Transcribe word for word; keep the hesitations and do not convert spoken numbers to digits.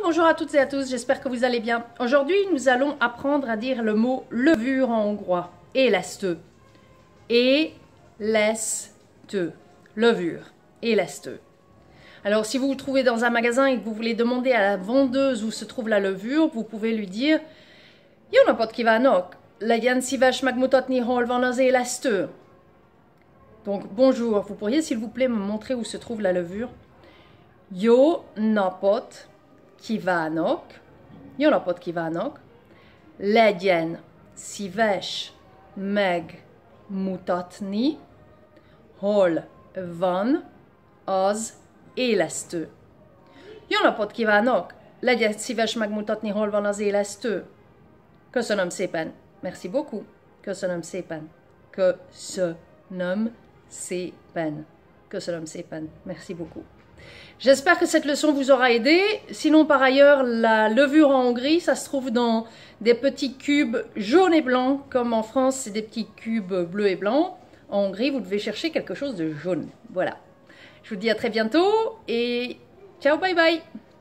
bonjour à toutes et à tous, j'espère que vous allez bien. Aujourd'hui, nous allons apprendre à dire le mot levure en hongrois. Élesztő. Élesztő. Levure. Élesztő. Alors, si vous vous trouvez dans un magasin et que vous voulez demander à la vendeuse où se trouve la levure, vous pouvez lui dire Jó napot kívánok! Legyen szíves megmutatni, hol van az élesztő. Donc, bonjour, vous pourriez s'il vous plaît me montrer où se trouve la levure? Jó napot kívánok! Jó napot kívánok! Legyen szíves megmutatni, hol van az élesztő. Jó napot kívánok! Legyen szíves megmutatni, hol van az élesztő. Köszönöm szépen. Merci beaucoup. Köszönöm szépen. Köszönöm szépen. Köszönöm szépen. Merci beaucoup. J'espère que cette leçon vous aura aidé. Sinon, par ailleurs, la levure en Hongrie, ça se trouve dans des petits cubes jaunes et blancs, comme en France, c'est des petits cubes bleus et blancs. En Hongrie, vous devez chercher quelque chose de jaune. Voilà. Je vous dis à très bientôt et ciao, bye bye.